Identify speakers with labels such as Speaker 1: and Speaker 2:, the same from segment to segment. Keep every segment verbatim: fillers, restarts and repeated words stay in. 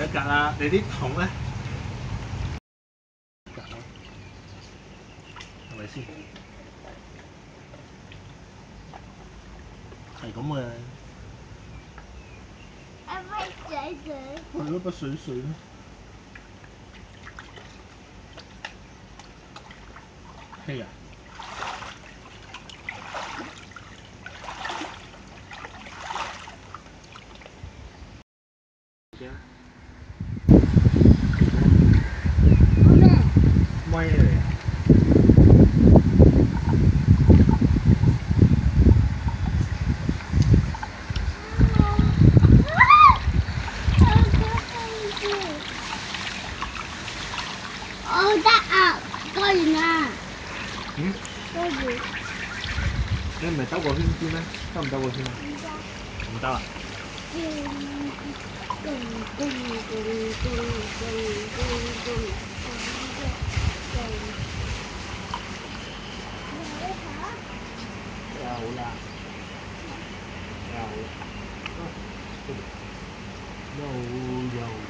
Speaker 1: 格啦，你啲桶咧？格啦，係咪先？係咁嘅。
Speaker 2: 阿乜水水？
Speaker 1: 係咯，筆水水咯。係啊。咪嚟啊！
Speaker 2: 我得啊，過完啦。
Speaker 1: 嗯？
Speaker 2: 過完。
Speaker 1: 你唔係兜個圈先咩？兜唔兜個圈啊？唔得啦。有啦，有啦，有有。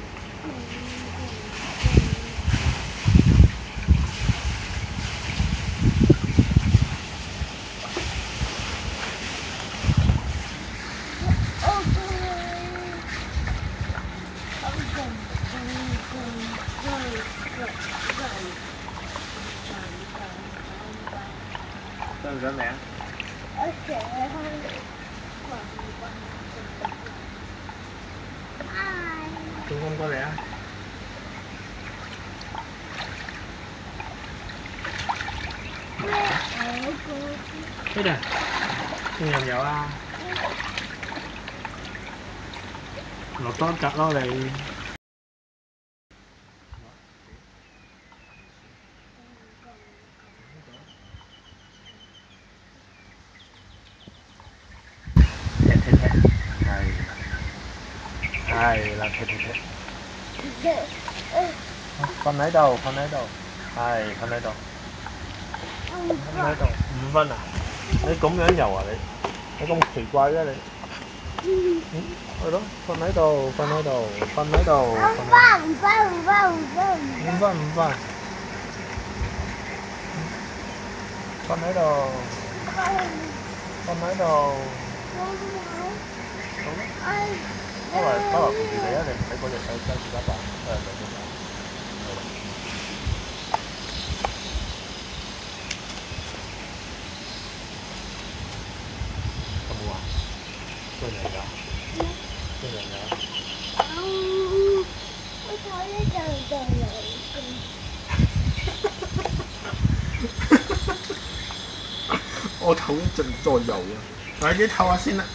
Speaker 1: 想唔想嚟啊？
Speaker 2: 我想。
Speaker 1: 仲唔過嚟啊？咩嘅？仲有唔有啊？落多一格咯你。踢踢踢，係啦，係啦，踢踢踢。瞓喺度，瞓喺度，係瞓喺度，瞓喺度，五分啊！你咁樣游啊你？你咁奇怪嘅你？嗯，係咯，瞓喺度，瞓喺度，瞓喺度。
Speaker 2: 唔瞓唔瞓唔瞓唔瞓
Speaker 1: 唔瞓唔瞓。瞓喺度，瞓喺度。好啦，爸爸爸爸扶住你啊！你唔使嗰隻手揸住爸爸，誒兩隻手，係啦。有冇啊？追人㗎？追人㗎？
Speaker 2: 我睇呢就就有
Speaker 1: 我唞一陣再游啊！快啲唞下先啦。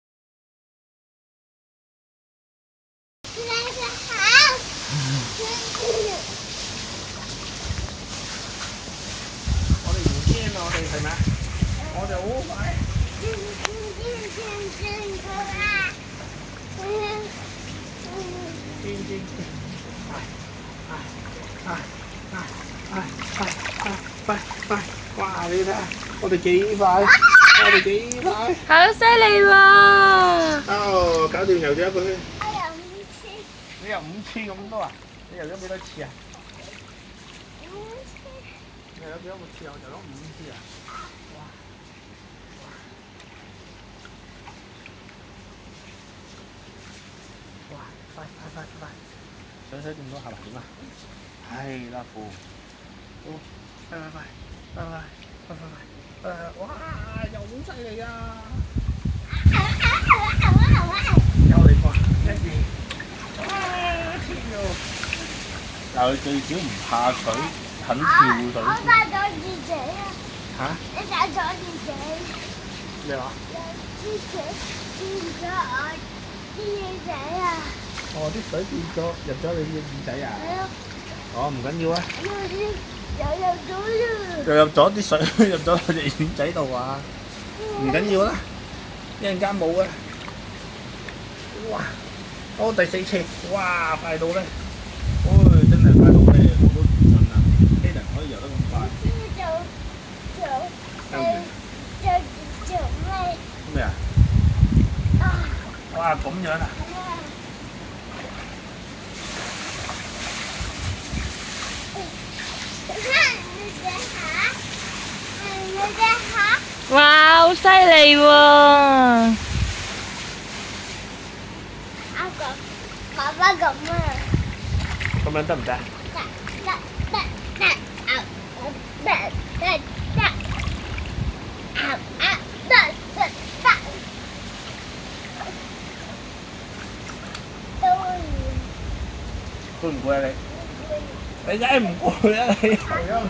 Speaker 1: 我哋唔驚啊！我哋係咪啊？我哋好快。癲癲癲！唉唉唉唉唉唉快快！哇！你睇下，我哋幾快，我哋幾快。
Speaker 3: 好犀利喎！
Speaker 1: 哦，搞掂游咗一個圈。
Speaker 2: 我有五次。
Speaker 1: 你游五次咁多啊？你游咗幾多次啊？
Speaker 2: 五次。
Speaker 1: 你游咗幾多個次啊？游咗五次啊？哇！哇！哇！快快快快！水水掂到下巴點啊？係啦，扶。好，快快快快快快快快！誒，哇！游好犀利啊！又嚟過，一二，哇！跳！嗱，佢最少唔怕水，肯跳水先。
Speaker 2: 我帶咗自己啊！
Speaker 1: 嚇？
Speaker 2: 你帶咗自己？
Speaker 1: 咩話？
Speaker 2: 有啲水變咗我啲耳仔啊！
Speaker 1: 哦，啲水變咗入咗你啲耳仔啊？
Speaker 2: 係啊。
Speaker 1: 哦，唔緊要啊。
Speaker 2: 又又入咗啦！
Speaker 1: 又入咗啲水入咗佢隻耳仔度啊！唔緊要啦，一陣間冇啊！哇！好，第四次，哇！快到咧！唉，真係快到咧，我都唔信啊 Hayden 可以游得咁快。
Speaker 2: 做做
Speaker 1: 做完啊？
Speaker 2: 做做咩？
Speaker 1: 咩啊？
Speaker 2: 啊！
Speaker 1: 哇！咁樣啊？
Speaker 2: 係啊！
Speaker 3: 哇，好犀利喎！
Speaker 2: 阿哥，爸爸咁啊！
Speaker 1: 咁樣得唔得？
Speaker 2: 得得得得，啊得得得，啊啊得得得，都要。
Speaker 1: 攰唔攰啊你？你梗係唔攰啊你！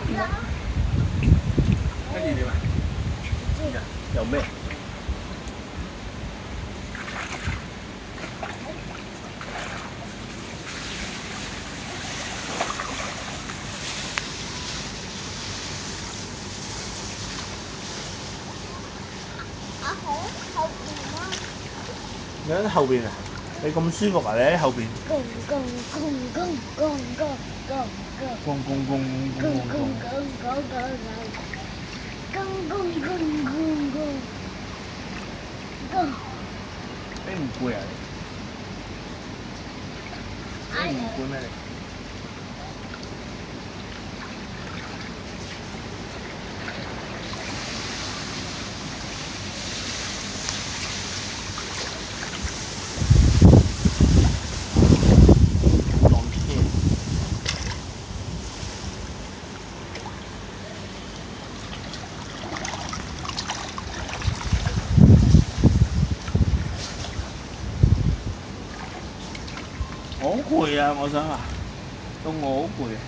Speaker 1: 跟住點啊？又咩？
Speaker 2: 阿好後邊啊！
Speaker 1: 你喺後邊啊？你咁舒服啊？你喺後邊。
Speaker 2: 公公公公公公公公。
Speaker 1: 公公公公公公。
Speaker 2: 公公公公公公公。
Speaker 1: 你唔攰啊你？你唔攰咩你？我好攰啊！我想話，到我好攰啊！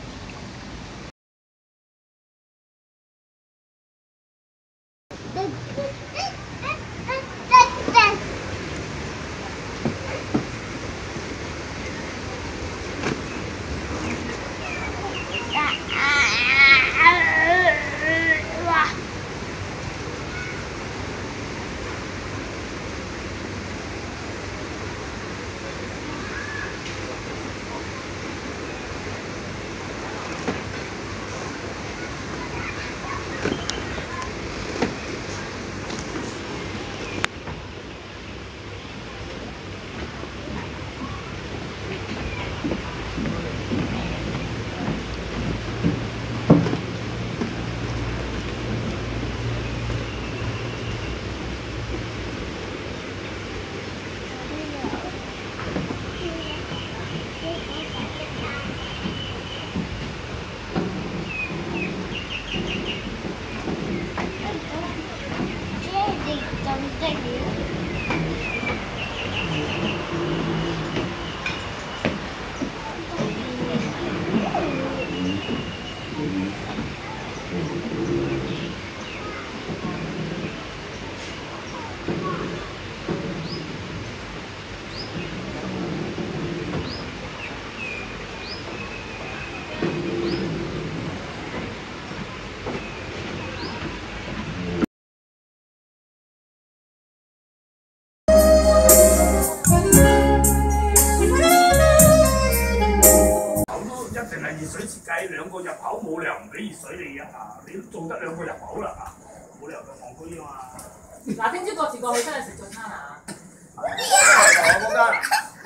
Speaker 4: 水設計兩個入口冇理由唔俾熱水你啊！你都做得兩個入口啦啊！冇理由咁戇居啊嘛！
Speaker 5: 嗱，聽朝各自過去真係食早餐啊！
Speaker 4: 我嗰間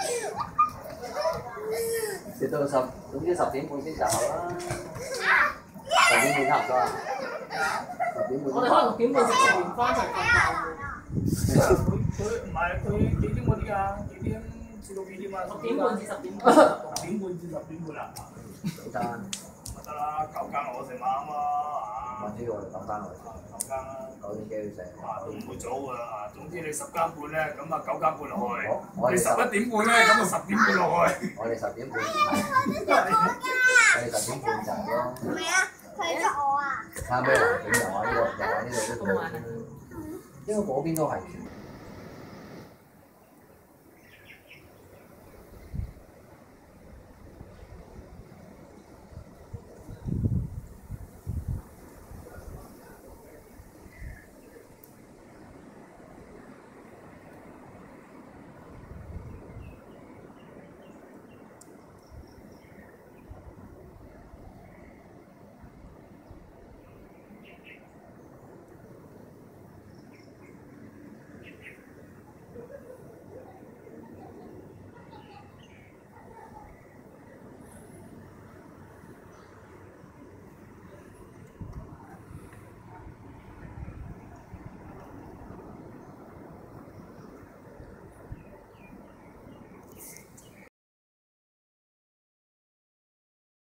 Speaker 6: 食到十，總之十點半先就好啦。十點半差唔多啦。十點半。
Speaker 5: 我哋可能六點半食食完翻就瞓覺。
Speaker 4: 佢佢唔係佢幾點嗰啲啊？幾點至到幾點啊？
Speaker 5: 六點半至十點半。
Speaker 4: 六點半至十點半啊！
Speaker 6: 早餐。
Speaker 4: 得啦，九間我食晚啊嘛啊！
Speaker 6: 晚知我哋九間我食。
Speaker 4: 九間啦。
Speaker 6: 九點幾去食。
Speaker 4: 啊，都唔會早㗎啊！總之你十間半咧，咁啊九間半落去。
Speaker 6: 我
Speaker 4: 你十一點半咧，咁啊十點半落去。
Speaker 6: 我哋十點半。我哋十點半就咯。
Speaker 2: 唔係啊，佢捉我啊！
Speaker 6: 睇下咩環境，又話呢個，又話呢度都好。因為嗰邊都係。